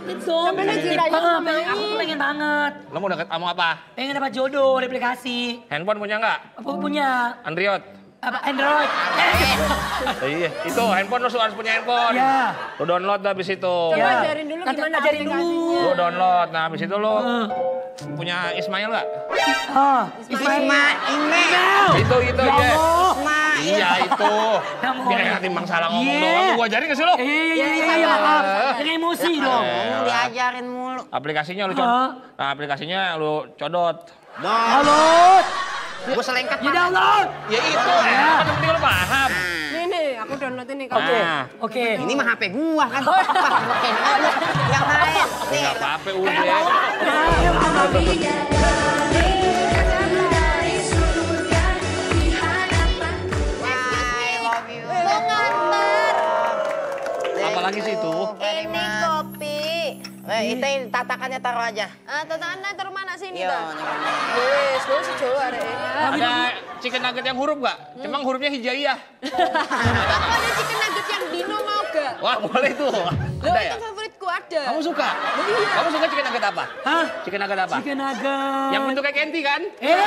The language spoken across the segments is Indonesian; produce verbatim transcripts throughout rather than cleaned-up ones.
Itu. Aku pengen banget. Lo mau deket sama apa? Pengen dapat jodoh di aplikasi. Handphone punya nggak? Apa punya? Android. Apa Android? Iya, itu handphone lo harus punya handphone. Ya. Lo download dah abis itu. Coba ajarin dulu gimana ajarin dulu. Lo download, nah abis itu lo punya Ismail nggak? Ah, Ismail. Itu, itu ya. ya. Ismail. Iya itu. Dia kayak timbang salah ngomong doang. Gua ajarin ke sih lo? Iya, iya, iya, iya, maaf. Jangan emosi dong. Diajarin mulu. Aplikasinya lo codot. Nah aplikasinya lo codot. Halo. Gue selengkat. Ya download. Ya itu, kan penting lo paham. Nih nih, aku download ini. Oke, Nah. oke. Ini mah H P gua kan. Yang lain. Nih. Gak apa-apa udah. Apalagi sih itu? Ini kopi. Eh, itu tatakannya taruh aja. Ah, tatakannya taruh mana sini Iya. ta? Wes, wes sejowo arek. Ada chicken nugget yang huruf gak? Cuma hurufnya hijaiyah. Aku ada chicken nugget yang Dino mau gak? Wah boleh tuh. Loh, Ada ya? itu favoritku ada. Kamu suka? Kamu suka chicken nugget apa? Hah? Chicken nugget apa? Chicken nugget. Yang bentuk kayak Kenti kan?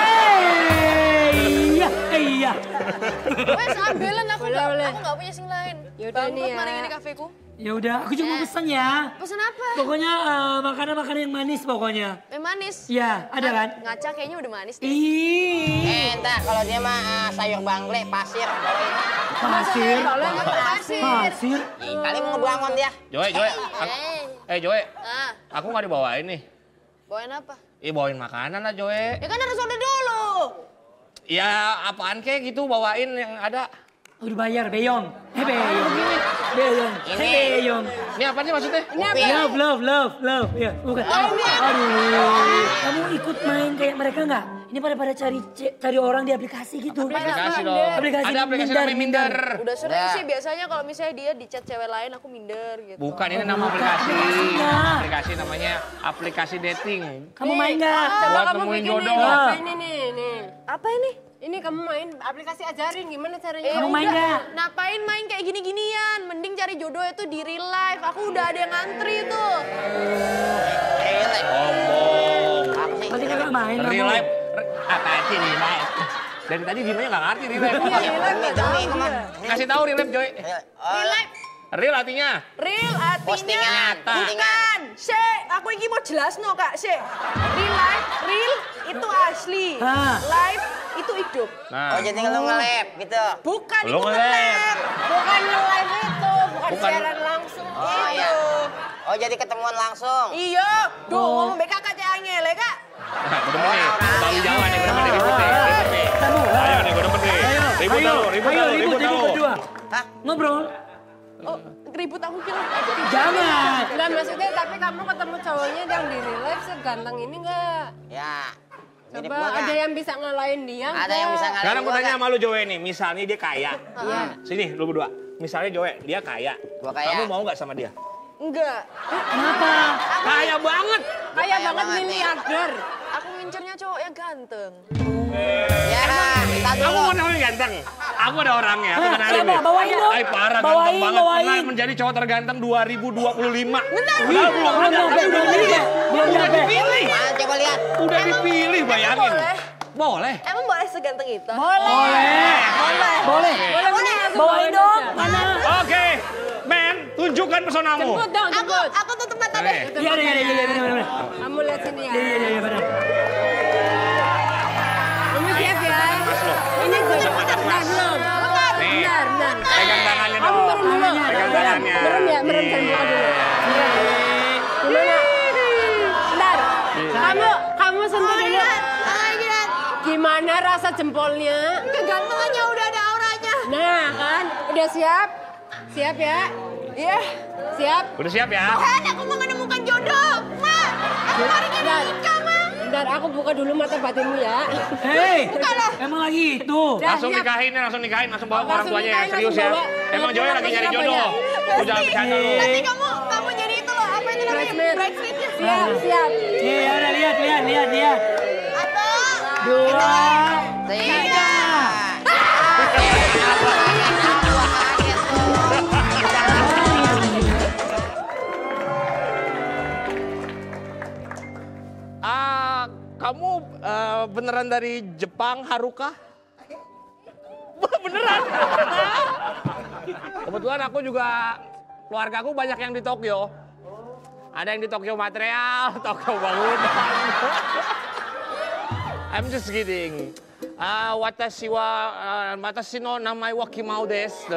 Eh, iya, iya. Wes, ambilan aku Boleh, gak, boleh. aku gak punya sing lain. Yaudah nih Bangkrut ya. mari ini kafeku. Ya udah, aku cuma pesan ya. Pesan apa? Pokoknya eh, makanan-makanan yang manis pokoknya. Eh manis. Ya, ada kan? Ngaca kayaknya udah manis deh. Ih, Eh, entar kalau dia mah ah, sayur banggle, pasir. bawain. pasir. Kalau nggak pasir. Pasir. Ih, kali mau ngebangun dia. Joy, Joy. aku- Eh, Eh Joy, ah, aku gak dibawain nih. bawain apa? Ih bawain makanan lah Joy. Ya kan harus order dulu. Ya apaan kek gitu bawain yang ada. Udah bayar, beyong. Eh, beyong. Beyong. Eh, beyong. Ini apa sih maksudnya? Love, love, love, love. Ya, bukan. Aduh, kamu ikut main kayak mereka nggak? Ini pada pada cari cari orang di aplikasi gitu. Aplikasi dong. Aplikasi Ada aplikasi minder, namanya Minder. Udah sering Udah. sih biasanya kalau misalnya dia di chat cewek lain aku minder gitu. Bukan, ini nama aplikasi. aplikasinya. Aplikasi namanya aplikasi dating. Kamu main nggak? Coba Buat kamu nemuin bikin jodoh. nih, apa ini nih, nih. Apa ini? Ini kamu main aplikasi ajarin gimana caranya. Eh, Kamu main udah. nggak? Ngapain main kayak gini-ginian? Mending cari jodoh itu di real life. Aku udah ada yang ngantri tuh. Relay. Ngomong. Apa sih? Pasti kakak main. kamu. Real life. Re- Apa sih real life? Dari tadi dimanya nggak ngerti real life. Demi, demi, kemana? Kasih tahu real life Joy. Real life. Real artinya. Real artinya Postingan nyata. bukan. Se, aku ini mau jelas no kak. Se, real life, real itu asli. Ah. Life itu hidup. Nah. Oh, jadi lu nge-lab gitu. Bukan Lu itu nge-live. nge-live. Bukan nge-live itu. Bukan, Bukan. siaran langsung. Oh, itu. iya. Oh, jadi ketemuan langsung. Iya. Duh, ngomong B K K cek angel ya kak. Nah, gue demen nih. Tahu Jawa nih, gue demen nih. Ribut nih. Ribut nih. Kamu. Ayo nih, gue demen nih. Ayo, Ribut ayo, tahu, ribut ayo, tahu, ribut, ribut ribut tahu. berdua. Hah? Ngobrol. Oh, ribut aku kira aja. Jangan. Enggak maksudnya tapi kamu ketemu cowoknya yang di real life seganteng ini enggak? Ya. Mirip Coba gua ada nggak? yang bisa ngalahin dia Ada yang bisa ngalahin Sekarang gue gua tanya nggak? sama lu Joe nih, misalnya dia kaya. Iya. Sini, lu berdua. Misalnya Joe, dia kaya. Gua kaya. Kamu mau nggak sama dia? Enggak. Kenapa? Kaya banget. Kaya banget banget nih. miliarder. Aku ngincernya cowok yang ganteng. Ya, kita Kamu dulu. mau namanya ganteng? Aku ada orangnya, aku Hah, kenalin siapa? nih. Bawain dong. Ay, parah, Bawain, ganteng banget. bawain. Pernah menjadi cowok terganteng dua ribu dua puluh lima. Benar. Udah, belum, Belum udah, nyampe, tapi belum udah nyampe. dipilih. Belum Udah nyampe. dipilih. Mana coba lihat. Udah dipilih, bayangin. boleh? Boleh. Emang boleh seganteng itu? Boleh. Boleh. Boleh. Boleh. Bawain dong. Mana? Oke, men, tunjukkan pesonamu. Jemput dong, Aku, jemput. aku tutup mata Oke. deh. Iya, iya, iya, iya, benar, benar. Kamu lihat sini ya. Iya, iya, iya, benar. Kamu siap ya. Mas lo. Ini gue bentar belum. Nih, Bentar, bentar. pegang tangannya Kamu dulu. merem dulu. Pegang tangannya. Merem ya, merem jangan buka dulu. Gimana? Bentar. Kamu, kamu sentuh dulu. Gimana rasa jempolnya? Kegantengannya udah ada auranya. Nah kan, udah siap? Siap ya? Iya. Siap? Udah siap ya? Kan aku mau menemukan jodoh. Ma, aku hari ini Bentar. nikah, Ma. Bentar, aku buka dulu mata batinmu ya. Hei, emang lagi itu. Langsung siap. nikahin ya, langsung nikahin, langsung bawa ke orang Langsung tuanya nikahin, yang serius ya. langsung bawa. Emang Joy Pulang lagi ke nyari Surabaya. jodoh. Lu jangan bercanda lu. Nanti kamu, kamu jadi itu loh, apa itu namanya? Bridesmaid. Bridesmaid-nya. Siap, siap. Iya, udah lihat, lihat, lihat, lihat. Satu, Dua, Tiga. kamu uh, beneran dari Jepang, Haruka? Beneran? Kebetulan aku juga, keluarga aku banyak yang di Tokyo. Ada yang di Tokyo Material, Tokyo Bangunan. I'm just kidding. Uh, watashi wa, uh, watashi no namai wa Kimau desu.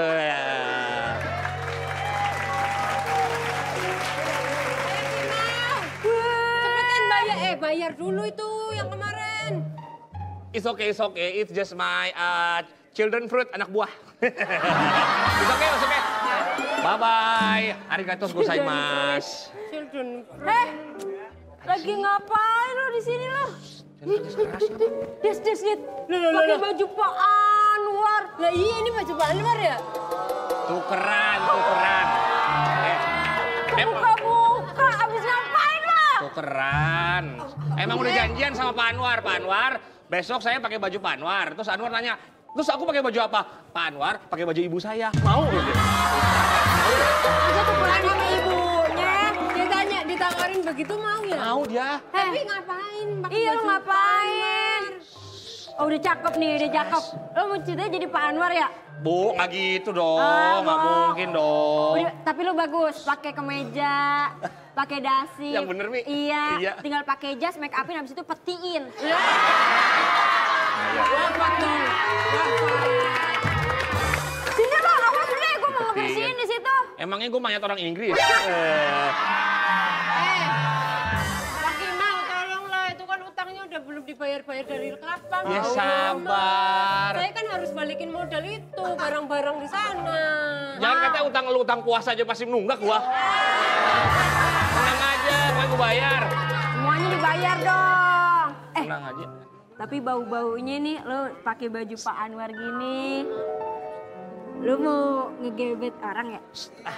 Cepetan bayar, eh bayar dulu itu yang kemarin. It's okay, it's okay. It's just my uh, children fruit, anak buah. It's okay, it's okay. Bye-bye. Arigatou gozaimasu. Children. Eh, lagi ngapain lo di sini lo? Des, des, lihat. Pakai baju Pak Anwar. Lah iya, ini baju Pak Anwar ya? Tukeran, tukeran. Eh, Buka-buka, abis ngapain lo? tukeran. Emang udah janjian sama Pak Anwar. Pak Anwar, besok saya pakai baju Pak Anwar. Terus Anwar nanya, terus aku pakai baju apa? Pak Anwar pakai baju ibu saya. Mau gitu. Masa tukeran sama ibunya? Dia tanya, ditawarin begitu mau ya? Mau dia. Tapi ngapain? Pakai Iya, baju lu ngapain? Oh, udah cakep nih, udah cakep. Lo mau ceritanya jadi Pak Anwar ya? Bu, nggak gitu dong. Ah, Nggak mau. mungkin dong. Udah, tapi lo bagus, pakai kemeja, pakai dasi. Yang bener, Mi. Iya, Iya. tinggal pakai jas, make upin, habis itu petiin. Wafat dong. Sini lo, awas deh, gue mau ngebersihin di situ. Emangnya gue mayat orang Inggris? Eh, Pak Kimau, tolonglah. Itu kan utangnya udah belum dibayar-bayar dari kapan. Ya Mau, sabar. Saya kan harus balikin modal itu, barang-barang di sana. Jangan katanya utang lu utang puasa aja pasti nunggak gua. Tenang aja, gue gue bayar. Semuanya dibayar dong. Eh, Tenang aja. tapi bau-baunya nih, lo pakai baju Pak Anwar gini. Lo mau ngegebet orang ya?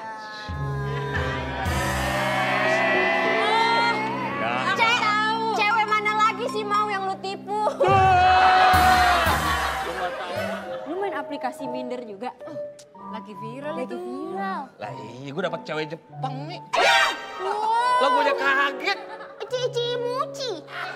Ce cewek mana lagi sih mau yang lo tipu? Lo main aplikasi Minder juga? Lagi viral Lagi itu. viral. Lah iya, gue dapet cewek Jepang nih. Lah gue aja kaget. Cici muci.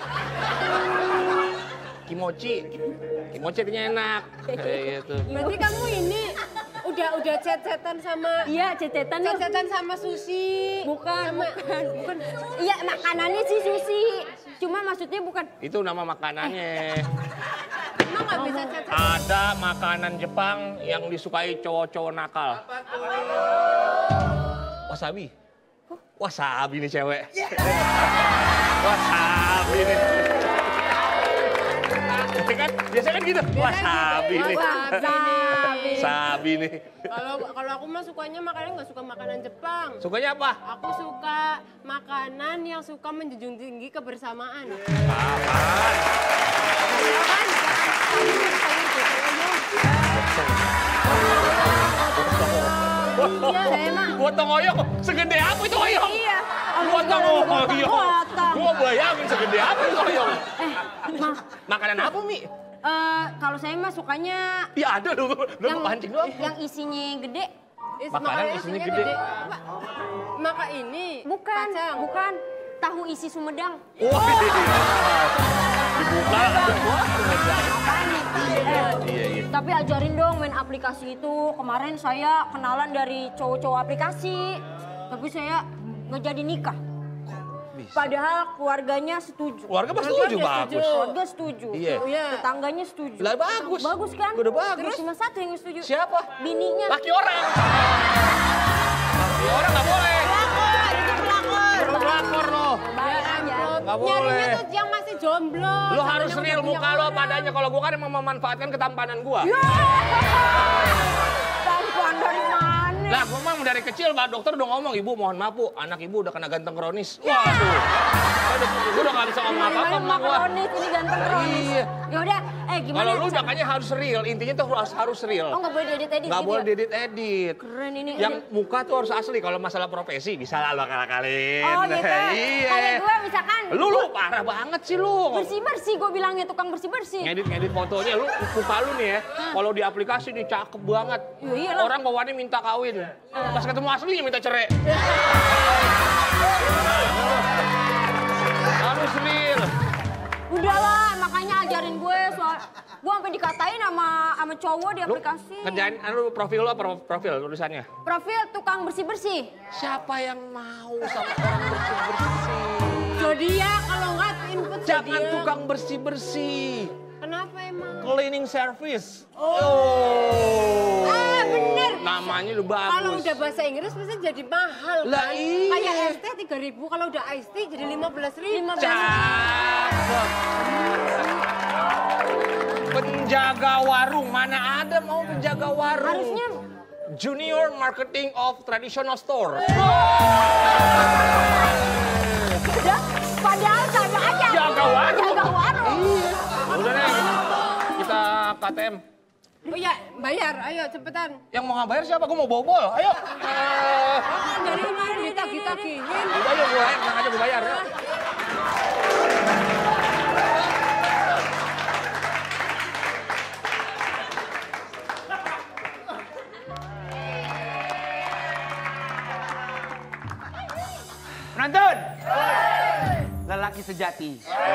Kimochi. Kimochi artinya enak. Kayak gitu. Berarti kamu ini udah udah chat-chatan sama Iya, cecetan lo. chat-chatan sama Susi. Bukan, Sama- bukan. bukan. Iya, makanannya sih sushi. Cuma maksudnya bukan. Itu nama makanannya. Emang nggak bisa chat-chatan? Ada makanan Jepang yang disukai cowok-cowok nakal. Wasabi. Wasabi nih cewek. Wasabi nih. Ya kan? Biasanya kan gitu. Wasabi nih. Wasabi. Wasabi nih. Kalau kalau aku mah sukanya makannya nggak suka makanan Jepang. Sukanya apa? Aku suka makanan yang suka menjunjung tinggi kebersamaan. Apaan? Iya, saya mah. Gotong oyong, segede apa itu oyong? Iya. Gotong oyong. Gotong. Gua bayangin segede apa itu oyong. Eh, mah. Makanan apa, Mi? Eh, kalau saya mah sukanya Ya ada dong, lu pancing doang. yang isinya gede. Is, Makanan makanannya isinya isinya gede. Apa? Maka ini Bukan, kacang. bukan. Tahu isi Sumedang. Wah, dibuka. Eh, Iya, iya. tapi ajarin dong main aplikasi itu. Kemarin saya kenalan dari cowok-cowok aplikasi. Tapi saya nggak jadi nikah. Padahal keluarganya setuju. Keluarga pasti setuju, bagus. Keluarga setuju. Iya. Iya. Tetangganya setuju. Lah bagus. Bagus kan? Udah bagus. Terus cuma satu yang setuju. Siapa? Bininya. Laki orang. Laki orang nggak boleh. Pelakor, itu pelakor. Pelakor lo. Bayar aja. Nggak boleh. Nyarinya tuh yang masih jomblo. Lo harus Katanya real udah punya muka lo orang. padanya. Kalau gua kan emang memanfaatkan ketampanan gua. Tampan dari mana? Lah, gua mah dari kecil, Pak Dokter udah ngomong, Ibu mohon maaf, Bu, anak Ibu udah kena ganteng kronis. Waduh. Aduh, gua udah nggak bisa ngomong apa-apa sama gua. Kronis, ini ganteng kronis. Iya. Ya udah, eh gimana? Kalau lu makanya harus real, intinya tuh harus harus real. Oh nggak boleh diedit-edit Nggak gitu boleh ya? diedit-edit. Keren ini. Yang muka tuh harus asli. Kalau masalah profesi bisa lah lo akal-akalin. Oh gitu. Iya. Kayak gue misalkan. Lu lu parah banget sih lu. Bersih-bersih, gue bilangnya tukang bersih-bersih. Ngedit-ngedit fotonya lu muka lu nih ya. Kalau di aplikasi nih cakep banget. Ya iyalah. Orang bawaannya minta kawin. Pas ketemu aslinya minta cerai. Harus real. Udah, sama cowok di Lu aplikasi. kerjaan, lu profil lu apa profil tulisannya? Profil tukang bersih-bersih. Siapa yang mau sama orang bersih-bersih? Zodiak kalau nggak input Jangan zodiak. tukang bersih-bersih. Kenapa emang? Cleaning service. Oh. Ah bener. Namanya udah bagus. Kalau udah bahasa Inggris pasti jadi mahal Lah kan? iya. Kayak S T tiga ribu, kalau udah Ice tea jadi lima belas ribu. Cakep. Penjaga warung, mana ada mau penjaga warung? Harusnya Junior Marketing of Traditional Store. udah, padahal sama aja. Jaga warung. Jaga warung. Iya. Udah deh, kita K T M. Oh iya, bayar. Ayo cepetan. Yang mau nggak bayar siapa? Gue mau bobol. Ayo. Eh, Dari mana kita kita gini? Udah ayo gue bayar, tenang aja gue bayar. Ya. Penonton! Lelaki sejati.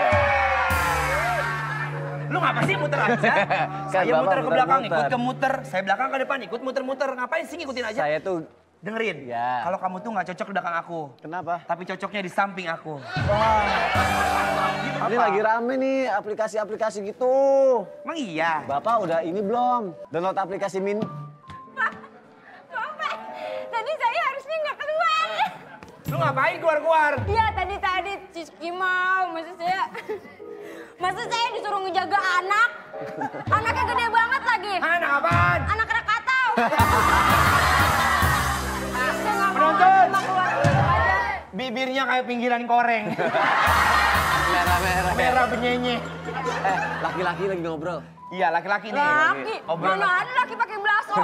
Lu ngapa sih muter aja? Saya Bapak muter ke belakang, muter-muter. ikut ke muter. Saya belakang ke depan, ikut muter-muter. Ngapain sih ngikutin aja? Saya tuh Dengerin, Ya. kalau kamu tuh nggak cocok di belakang aku. kenapa? Tapi cocoknya di samping aku. Ini lagi rame nih aplikasi-aplikasi gitu. Emang iya? Bapak udah ini belum? Download aplikasi Min. Bapak, tadi saya harusnya nggak keluar. Lu ngapain keluar-keluar? Iya tadi tadi Ciski mau, maksud saya. Maksud saya disuruh ngejaga anak. Anaknya gede banget lagi. Anak apaan? Anak Krakatau. Saya nggak mau Penonton! cuma keluar dulu aja. Bibirnya kayak pinggiran koreng. Merah-merah. Merah benyenye. Eh, laki-laki lagi ngobrol. Iya, laki-laki nih. Laki, Obrolan. mana ada laki pakai blason.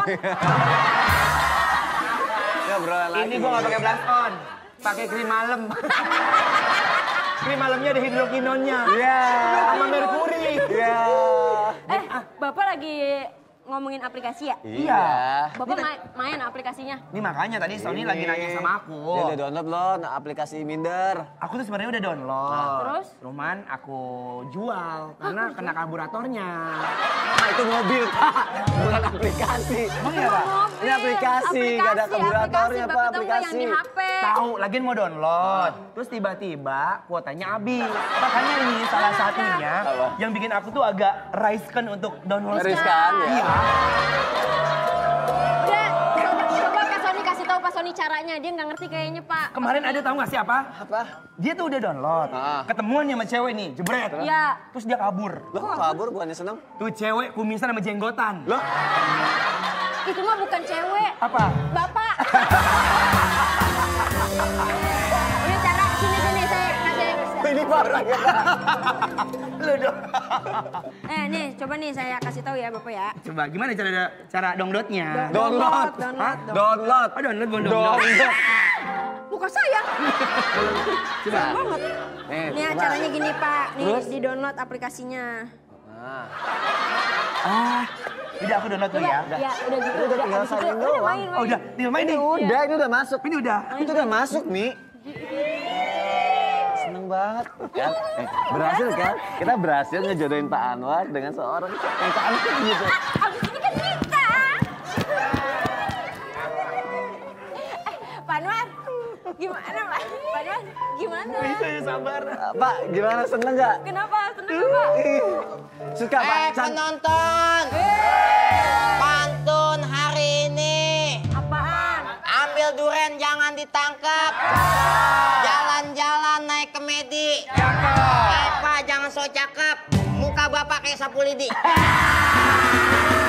Ya obrolan lagi. Ini gua nggak pakai blush on, pakai krim malam. Krim malamnya ada hidrokinonnya. Iya. Sama merkuri. Iya. Eh, Bapak lagi ngomongin aplikasi ya? Iya. Bapak ma- main aplikasinya? Ini makanya tadi Sony lagi nanya sama aku. Dia udah download loh aplikasi Minder. Aku tuh sebenarnya udah download. Terus? Cuman aku jual karena kena karburatornya. Ah, itu mobil, Pak. Bukan aplikasi. Emang iya, Pak? Ini aplikasi, nggak ada karburatornya, Pak, Bapak tahu nggak yang di aplikasi. H P? Tahu, lagian mau download. Terus tiba-tiba kuotanya habis. Makanya ini salah satunya Apa? yang bikin aku tuh agak riskan untuk download. Riskan, ya? Iya. Udah, coba Kak Sony kasih tahu Pak Sony caranya. Dia nggak ngerti kayaknya, Pak. Kemarin ada tahu nggak sih apa? Apa? Dia tuh udah download. Ah. Ketemuan sama cewek nih, jebret. Iya. Terus dia kabur. Lo kok kabur bukannya seneng? Tuh cewek kumisan sama jenggotan. Loh? Itu mah bukan cewek. Apa? Bapak. Ini cara sini-sini saya kasih. Ini parah ya, Pak. Lu dong. Eh, nih coba nih saya kasih tahu ya Bapak ya. Coba gimana cara cara downloadnya? Download. Download. Hah? Download. Oh, download, bukan download. Download. Bukan saya. Coba. Banget. Nih, Nih coba. caranya gini Pak. Nih Terus? di download aplikasinya. Nah. Ah, udah aku download dulu ya. Ya udah gitu. Udah tinggal Habis itu, sign in udah doang. main, Oh, main. udah, tinggal main nih. Udah, ini udah masuk. Ini udah. Itu udah masuk, Mi. Seneng banget. Kan? Eh, berhasil kan? Kita berhasil ngejodohin Pak Anwar dengan seorang yang cantik gitu. Abis ini kan kita. Eh, Pak Anwar, gimana Pak? Pak Anwar, gimana? Bisa ya, sabar. Ah, Pak, gimana seneng nggak? Kenapa? Seneng nggak, Pak? Ih, suka Pak. Eh, Can- penonton. Pantun hari ini. Apaan? Ambil duren jangan ditangkap. Jalan-jalan naik ke Medi. Eva jangan so cakep. Muka bapak kayak sapu lidi.